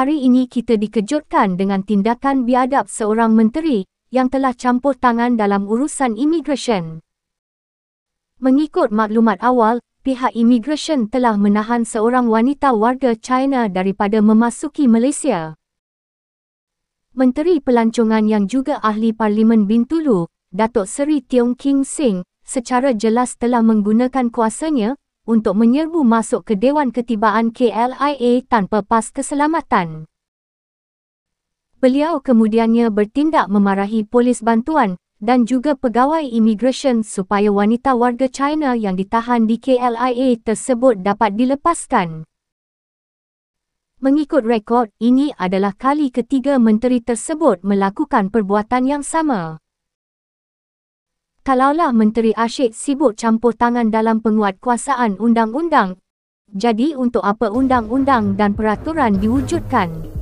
hari ini kita dikejutkan dengan tindakan biadab seorang menteri yang telah campur tangan dalam urusan imigresen. Mengikut maklumat awal, pihak imigresen telah menahan seorang wanita warga China daripada memasuki Malaysia. Menteri Pelancongan yang juga ahli Parlimen Bintulu, Datuk Seri Tiong King Sing, secara jelas telah menggunakan kuasanya untuk menyerbu masuk ke Dewan Ketibaan KLIA tanpa pas keselamatan. Beliau kemudiannya bertindak memarahi polis bantuan dan juga pegawai imigresen supaya wanita warga China yang ditahan di KLIA tersebut dapat dilepaskan. Mengikut rekod, ini adalah kali ketiga menteri tersebut melakukan perbuatan yang sama. Kalaulah Menteri Asyik sibuk campur tangan dalam penguatkuasaan undang-undang, jadi untuk apa undang-undang dan peraturan diwujudkan?